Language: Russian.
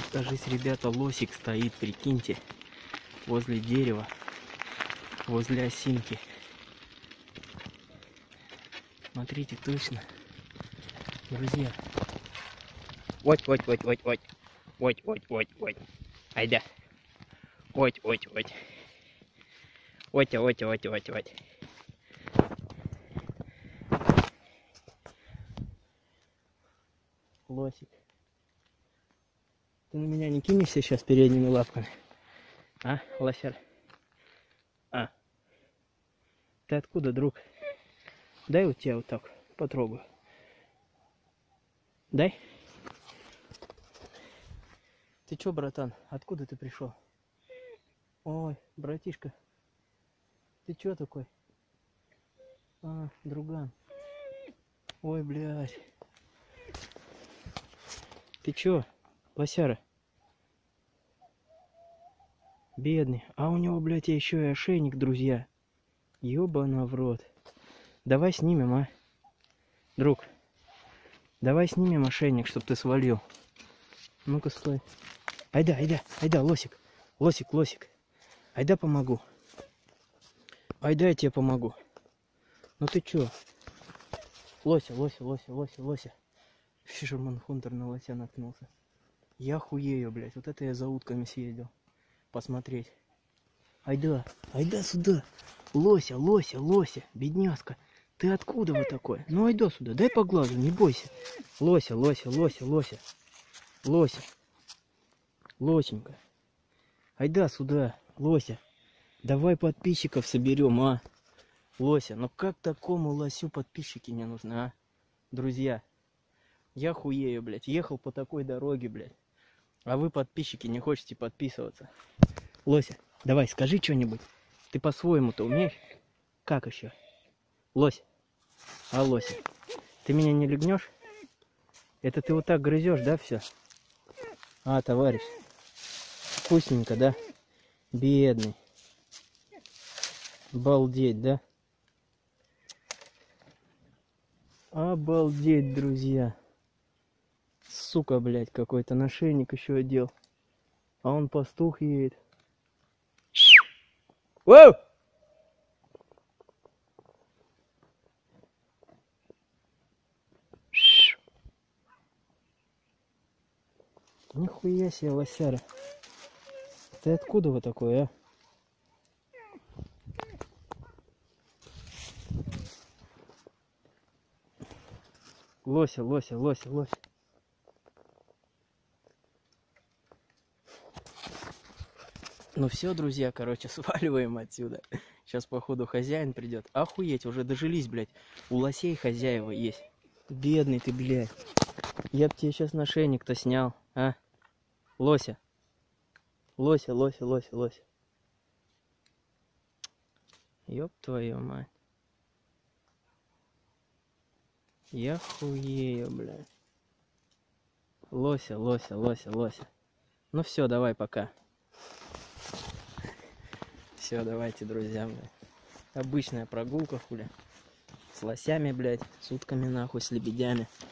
Кажись, ребята, лосик стоит, прикиньте, возле дерева, возле осинки. Смотрите, точно. Друзья. Ой. Айда. Ой. Ой. Лосик. Ты на меня не кинешься сейчас передними лапками? А, лосяр? А. Ты откуда, друг? Дай вот тебя вот так потрогаю. Дай. Ты чё, братан? Откуда ты пришел? Ой, братишка. Ты чё такой? А, друган. Ой, блядь. Ты чё, лосяра? Бедный. А у него, блядь, еще и ошейник, друзья. Ёбана в рот. Давай снимем, а? Друг. Давай снимем ошейник, чтоб ты свалил. Ну-ка, стой. Айда, лосик. Лосик. Айда помогу. Айда я тебе помогу. Ну ты чё? Лося. Фишерман Хунтер на лося наткнулся. Я хуею, блядь. Вот это я за утками съездил. Посмотреть. Айда сюда. Лося, бедняжка. Ты откуда вы такой? Ну айда сюда, дай поглажу, не бойся. Лося. Лосенька. Айда сюда, Лося. Давай подписчиков соберем, а? Лося, ну как такому лосю подписчики не нужны, а? Друзья, я хуею, блядь. Ехал по такой дороге, блядь. А вы, подписчики, не хотите подписываться. Лося, давай, скажи что-нибудь. Ты по-своему-то умеешь? Как еще? Лось. А, Лося, ты меня не легнешь? Это ты вот так грызешь, да, все? А, товарищ. Вкусненько, да? Бедный. Обалдеть, да? Обалдеть, друзья. Сука, блядь, какой-то нашейник еще одел. А он пастух едет. Воу! Нихуя себе, лосяра. Ты откуда вы такой, а? Лося. Ну все, друзья, короче, сваливаем отсюда. Сейчас, походу, хозяин придет. Охуеть, уже дожились, блядь. У лосей хозяева есть. Бедный ты, блядь. Я б тебе сейчас нашейник-то снял, а? Лося. Ёб твою мать. Я хуею, блядь. Лося. Ну все, давай, пока. Все, давайте, друзья, блядь. Обычная прогулка, хуля. С лосями, блядь, с утками, нахуй, с лебедями.